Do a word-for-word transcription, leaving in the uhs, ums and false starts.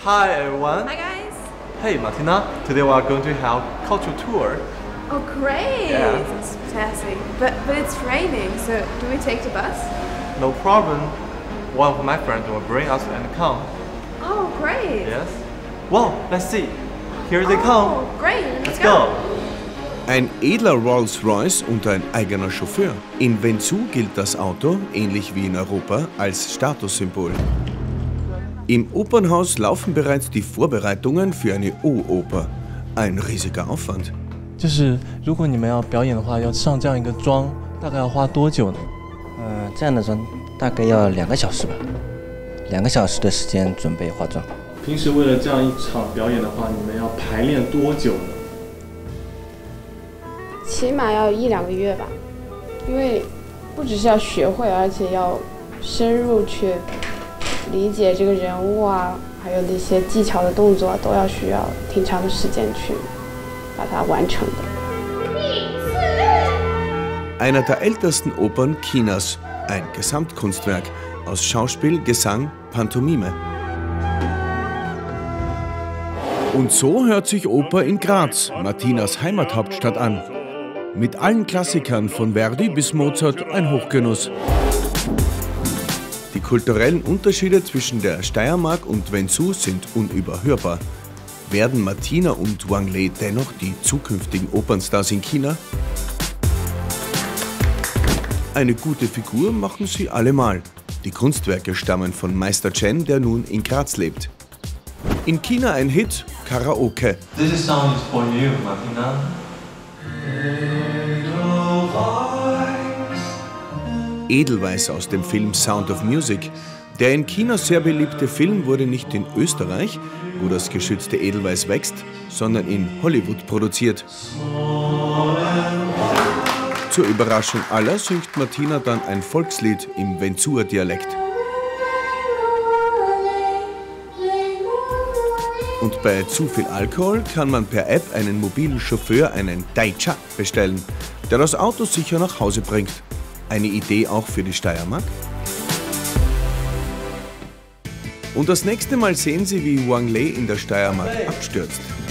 Hi everyone. Hi guys. Hey Martina, today we are going to have cultural tour. Oh great! Yeah. That's fantastic. But but it's raining, so do we take the bus? No problem. One of my friends will bring us and come. Oh great! Yes. Well, let's see. Here they come. Oh great! Let's go. Ein edler Rolls-Royce und ein eigener Chauffeur. In Wenzhou gilt das Auto, ähnlich wie in Europa, als Statussymbol. Im Opernhaus laufen bereits die Vorbereitungen für eine O-Oper. Ein riesiger Aufwand. 就是如果你们要表演的话，要上这样一个妆，大概要花多久呢？ 呃，这样的妆大概要两个小时吧，两个小时的时间准备化妆。 平时为了这样一场表演的话，你们要排练多久呢？ 起码要一两个月吧，因为不只是要学会，而且要深入去理解这个人物啊，还有那些技巧的动作啊，都要需要挺长的时间去把它完成的。 Einer der ältesten Opern Chinas, ein Gesamtkunstwerk aus Schauspiel, Gesang, Pantomime. Und so hört sich Oper in Graz, Martinas Heimathauptstadt, an. Mit allen Klassikern von Verdi bis Mozart ein Hochgenuss. Die kulturellen Unterschiede zwischen der Steiermark und Wenzhou sind unüberhörbar. Werden Martina und Wang Lei dennoch die zukünftigen Opernstars in China? Eine gute Figur machen sie allemal. Die Kunstwerke stammen von Meister Chen, der nun in Graz lebt. In China ein Hit, Karaoke. This song is for you, Martina. Edelweiss aus dem Film Sound of Music. Der in China sehr beliebte Film wurde nicht in Österreich, wo das geschützte Edelweiss wächst, sondern in Hollywood produziert. Zur Überraschung aller singt Martina dann ein Volkslied im Wenzhuer Dialekt. Und bei zu viel Alkohol kann man per App einen mobilen Chauffeur, einen Daicha, bestellen, der das Auto sicher nach Hause bringt. Eine Idee auch für die Steiermark? Und das nächste Mal sehen Sie, wie Wang Lei in der Steiermark abstürzt.